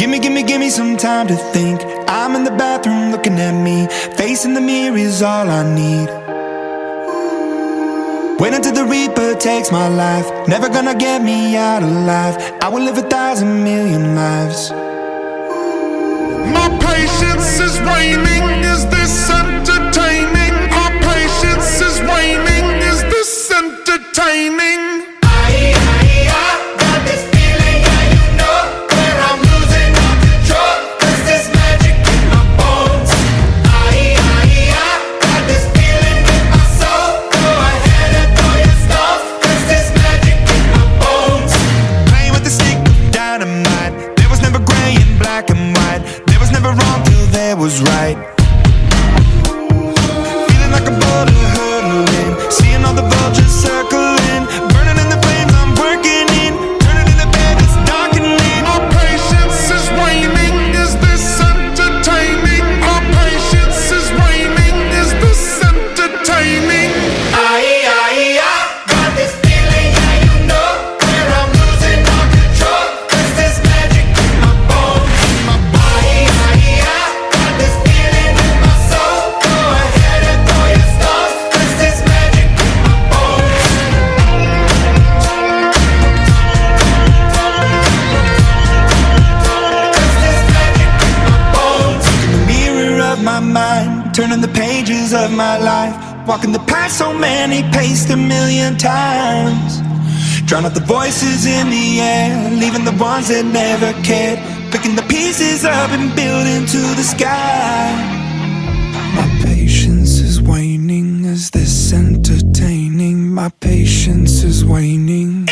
Give me some time to think. I'm in the bathroom looking at me. Facing the mirror is all I need. Wait until the Reaper takes my life. Never gonna get me out alive. I will live 1,000 million lives. My patience is waning. Is this entertaining? My patience is waning. Is this entertaining? Was right. Feeling like a boulder hurtling, seeing all the vultures circling, burning in the flames I'm working in, turning in the bed it's darkening. My patience is waning. Is this entertaining? My patience is waning. Is this entertaining? Got this feeling, yeah, you know, where I'm losing all control. There's this magic in my bones. Turning the pages of my life, walking the path so many paced 1,000,000 times. Drown out the voices in the air, leaving the ones that never cared. Picking the pieces up and building to the sky. My patience is waning. Is this entertaining? My patience is waning.